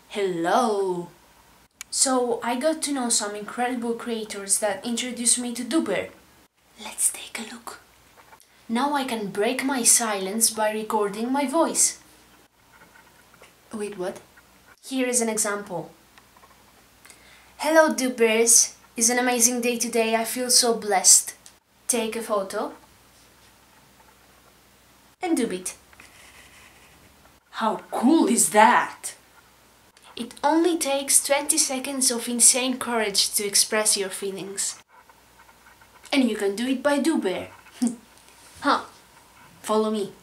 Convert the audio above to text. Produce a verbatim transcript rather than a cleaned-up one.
Hello! So I got to know some incredible creators that introduced me to Doobbear. Let's take a look. Now I can break my silence by recording my voice. Wait, what? Here is an example. Hello Doobbears! It's an amazing day today, I feel so blessed. Take a photo and doob it. How cool is that? It only takes twenty seconds of insane courage to express your feelings. And you can do it by Doobbear. Huh, follow me.